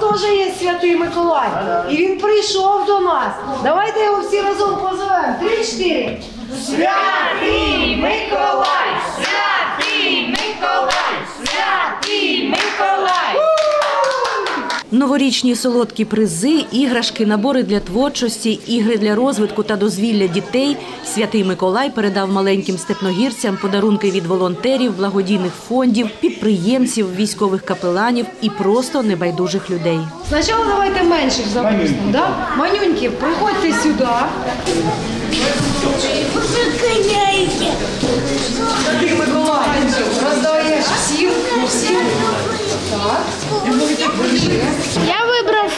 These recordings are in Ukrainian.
теж є Святий Миколай. І він прийшов до нас. Давайте його всі разом позовемо. 3-4. Святий Миколай! Святий Миколай! Святий Миколай! Новорічні солодкі призи, іграшки, набори для творчості, ігри для розвитку та дозвілля дітей Святий Миколай передав маленьким степногірцям подарунки від волонтерів, благодійних фондів, підприємців, військових капеланів і просто небайдужих людей. Спочатку давайте менших запустимо, да? Манюньки, приходьте сюди. Святий Миколай, роздаєш всім. Так. Я вибрав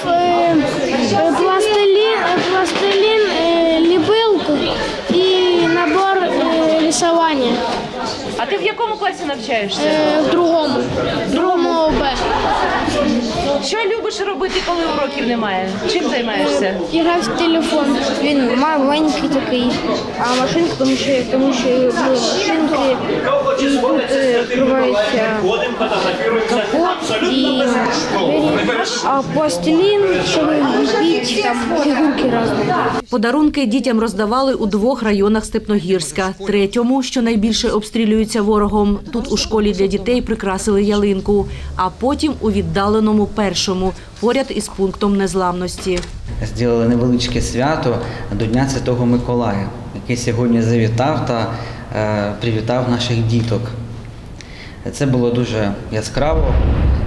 пластилін, ліпилку і набор рисування. А ти в якому класі навчаєшся? В другому ОБ. Що любиш робити, коли уроків немає? Чим займаєшся? Я грав в телефон. Він маленький такий, а машинки, тому що машинки і тут відкривається капот і двері, а пластилін, щоб ліпити, там фігурки різні. Подарунки дітям роздавали у 2 районах Степногірська. 3-му, що найбільше обстрілюється ворогом. Тут у школі для дітей прикрасили ялинку. А потім у віддаленому 1-му, поряд із пунктом незламності. Зробили невеличке свято до Дня Святого Миколая, який сьогодні завітав та привітав наших діток. Це було дуже яскраво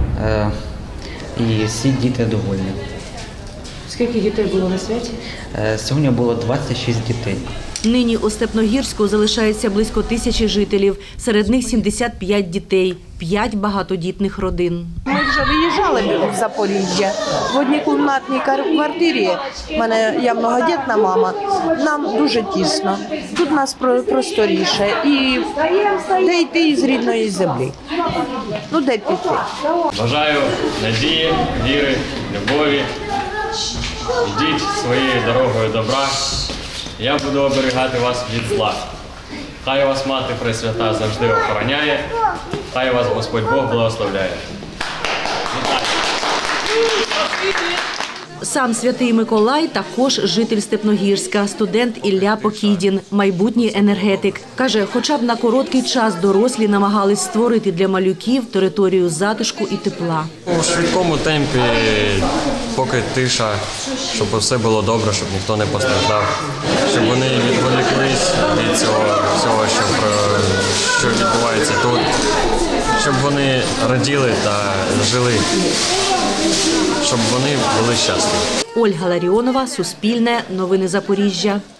і всі діти довольні. Скільки дітей було на святі? Сьогодні було 26 дітей. Нині у Степногірську залишається близько 1000 жителів. Серед них 75 дітей, 5 багатодітних родин. Ми вже виїжджали в Запоріжжя. В однокімнатній квартирі, я многодітна мама, нам дуже тісно. Тут нас просторіше і де йти із рідної землі. Ну де піти? Бажаю надії, віри, любові. Йдіть своєю дорогою добра. Я буду оберігати вас від зла. Хай вас Мати Пресвята завжди охороняє, хай вас Господь Бог благословляє. Сам Святий Миколай також житель Степногірська, студент Ілля Покідін, майбутній енергетик. Каже, хоча б на короткий час дорослі намагались створити для малюків територію затишку і тепла. У швидкому темпі, поки тиша, щоб все було добре, щоб ніхто не постраждав, щоб вони відволіклись від цього всього, що відбувається тут, щоб вони раділи та жили, щоб вони були щасливі. Ольга Ларіонова, Суспільне, Новини Запоріжжя.